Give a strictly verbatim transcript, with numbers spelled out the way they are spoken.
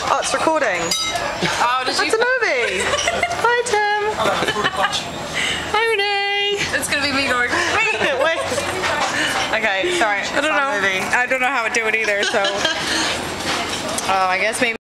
Oh, it's recording. Oh, did That's you? a movie. Hi, Tim. Hi, Renee. It's gonna be me going. Wait, Wait. Okay, sorry. I don't know. Movie. I don't know how to do it either. So, oh, I guess maybe.